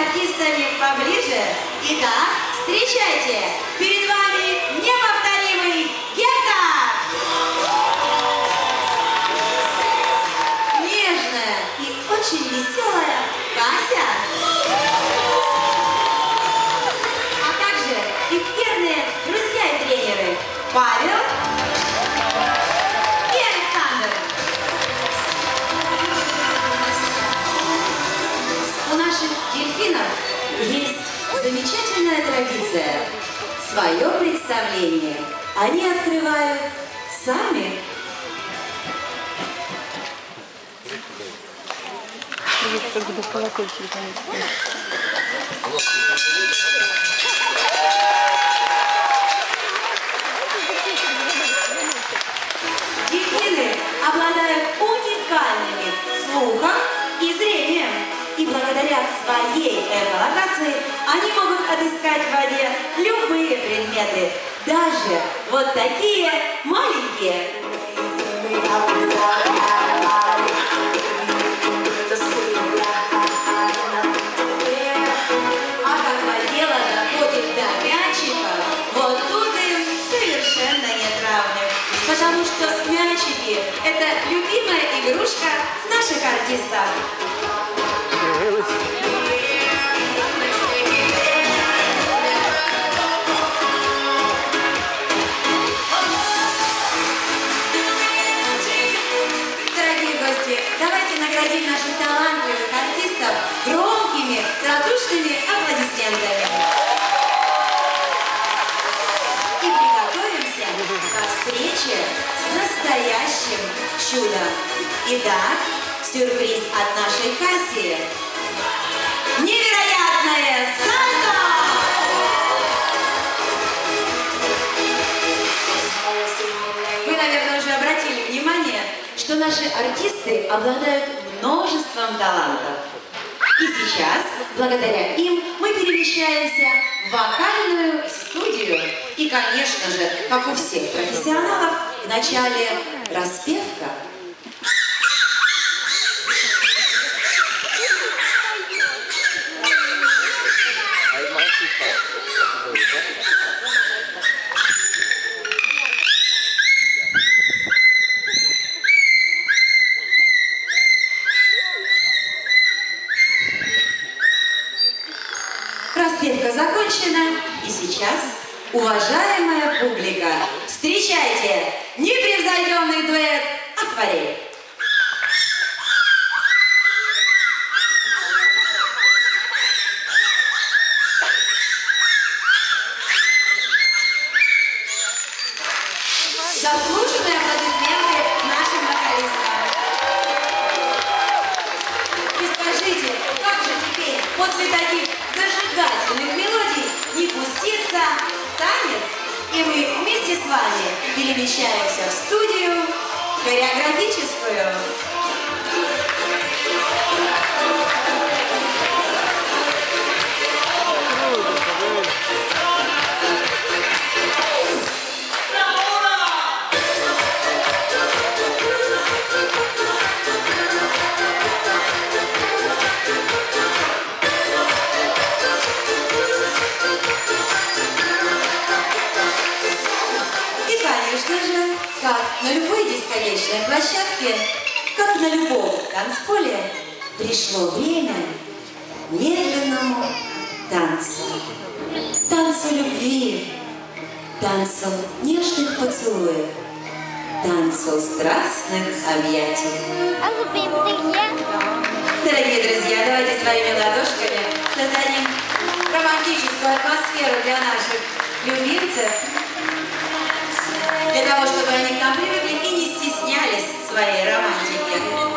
артистами поближе. Итак, встречайте, перед вами неповторимый Гектор! Нежная и очень веселая Кася. А также их верные друзья и тренеры Павел и Александр. У наших дельфинов есть замечательная традиция. Свое представление они открывают сами. Как бы колокольчик. Дельфины обладают уникальными слухом и зрением. И благодаря своей эхолокации они могут отыскать в воде любые предметы, даже вот такие маленькие. А когда дело доходит до мячиков, вот тут им совершенно нет равных. Потому что мячики – это любимая игрушка наших артистов. Дорогие гости, давайте наградим наших талантливых артистов громкими, радушными аплодисментами. И приготовимся к встрече с настоящим чудом. Итак, сюрприз от нашей Касси. Невероятное сальто! Вы, наверное, уже обратили внимание, что наши артисты обладают множеством талантов. И сейчас, благодаря им, мы перемещаемся в вокальную студию. И, конечно же, как у всех профессионалов, вначале распевка. Распевка закончена, и сейчас, уважаемая публика, встречайте непревзойденный дуэт «Акварель». Заслуженные аплодисменты нашим вокалистам. И скажите, как же теперь после таких зажигательных мелодий не пуститься в танец? И мы вместе с вами перемещаемся в студию хореографическую. Как на любой дискотечной площадке, как на любом танцполе, пришло время медленному танцу. Танцу любви, танцу нежных поцелуев, танцу страстных объятий. Дорогие друзья, давайте своими ладошками создадим романтическую атмосферу для наших любимцев, для того, чтобы они к нам привыкли и не стеснялись своей романтики.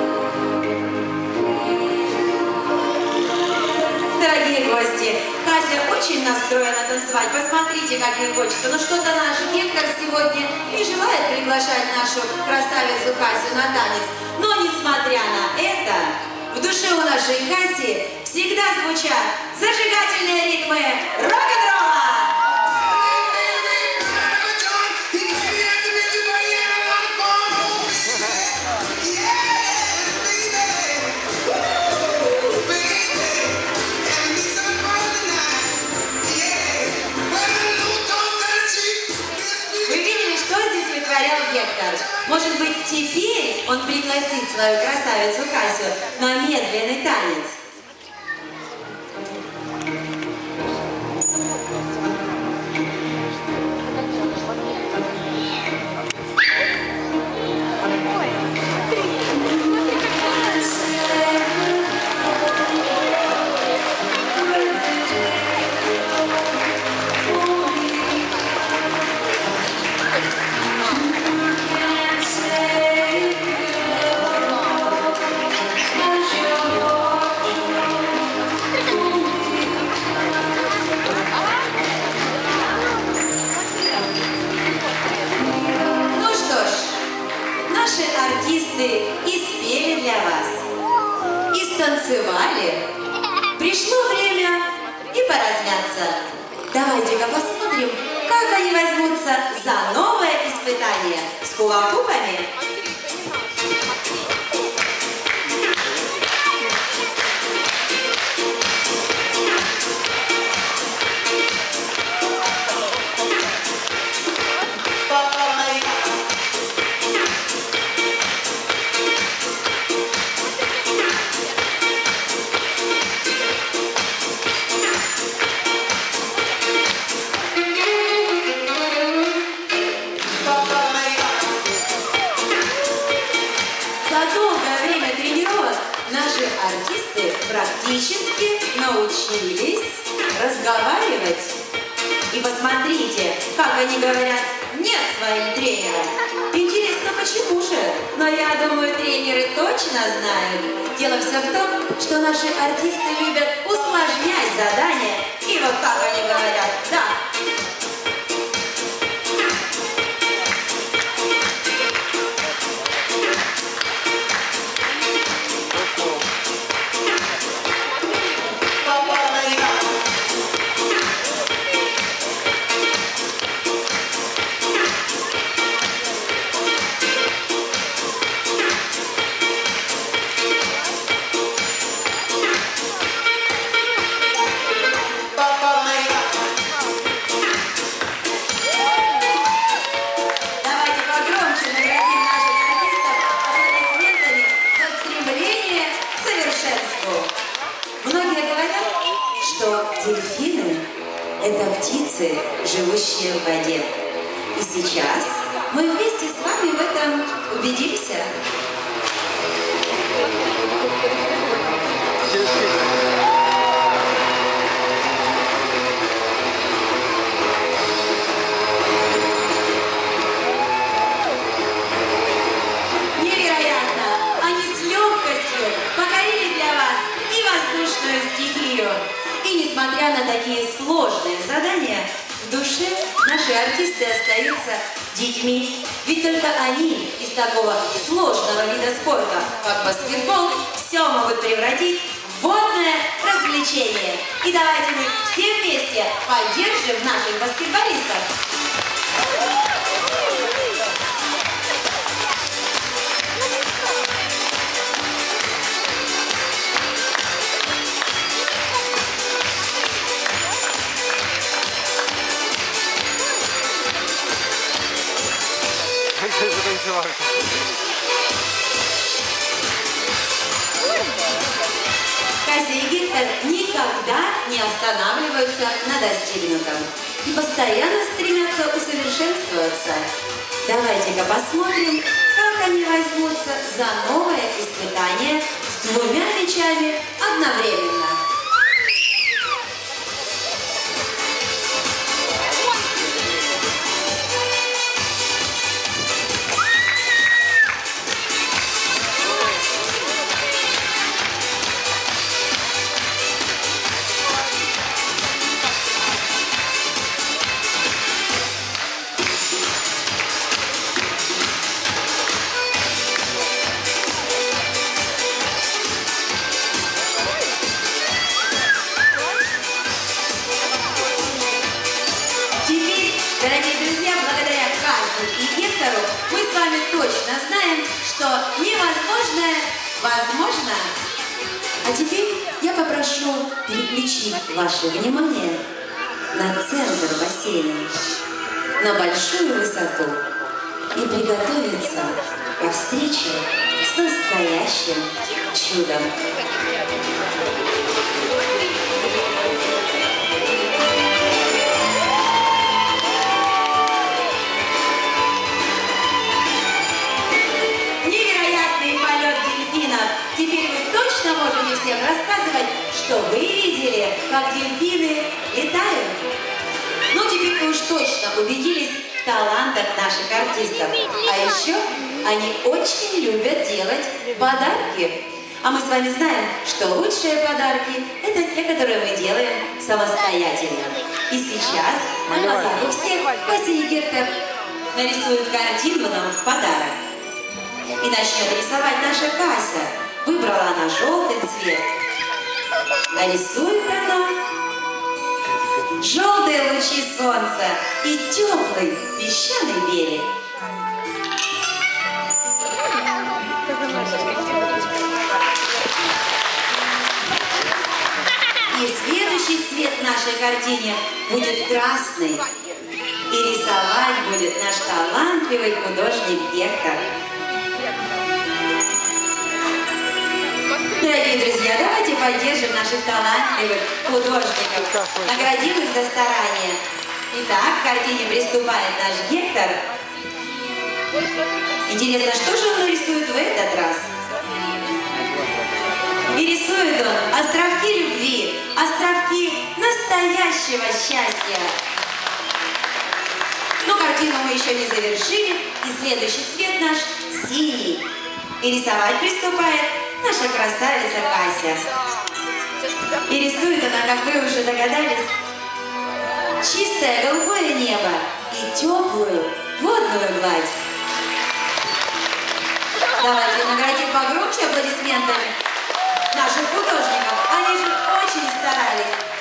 Кася как ей хочется, но что-то наш Гектор сегодня не желает приглашать нашу красавицу Касю на танец. Но, несмотря на это, в душе у нашей Каси всегда звучат зажигательные ритмы рок-н-ролла! Гектор. Может быть, теперь он пригласит свою красавицу Касю на медленный танец. Артисты и спели для вас, и станцевали. Пришло время и поразмяться. Давайте-ка посмотрим, как они возьмутся за новое испытание с хula-хупами. Наши артисты практически научились разговаривать. И посмотрите, как они говорят «нет» своим тренерам. Интересно, почему же? Но я думаю, тренеры точно знают. Дело все в том, что наши артисты любят усложнять задания. И вот так они говорят «да». Дельфины – это птицы, живущие в воде. И сейчас мы вместе с вами в этом убедимся. Невероятно! Они с легкостью покорили для вас и воздушную стихию. И несмотря на такие сложные задания, в душе наши артисты остаются детьми. Ведь только они из такого сложного вида спорта, как баскетбол, все могут превратить в водное развлечение. И давайте мы все вместе поддержим наших баскетболистов. Кася и Гектор никогда не останавливаются на достигнутом и постоянно стремятся усовершенствоваться. Давайте-ка посмотрим, как они возьмутся за новое испытание с двумя мячами одновременно. директору, мы с вами точно знаем, что невозможное возможно. А теперь я попрошу переключить ваше внимание на центр бассейна, на большую высоту и приготовиться ко встрече с настоящим чудом. Невероятный полет дельфинов. Теперь вы точно можете всем рассказывать, что вы видели, как дельфины летают. Ну, теперь вы уж точно убедились в талантах наших артистов. А еще они очень любят делать подарки. А мы с вами знаем, что лучшие подарки – это те, которые мы делаем самостоятельно. И сейчас на глазах у всех Василий Гектор нарисует картину нам в подарок. И начнет рисовать наша Кася. Выбрала она желтый цвет. А рисует она желтые лучи солнца и теплый песчаный берег. И следующий цвет в нашей картине будет красный. И рисовать будет наш талантливый художник Гектор. Дорогие друзья, давайте поддержим наших талантливых художников, наградим их за старание. Итак, к картине приступает наш Гектор. Интересно, что же он нарисует в этот раз? И рисует он островки любви, островки настоящего счастья. Но картину мы еще не завершили, и следующий цвет наш синий. И рисовать приступает наша красавица Кася. И рисует она, как вы уже догадались, чистое голубое небо и теплую водную гладь. Давайте наградим погромче аплодисментами наших художников. Они же очень старались.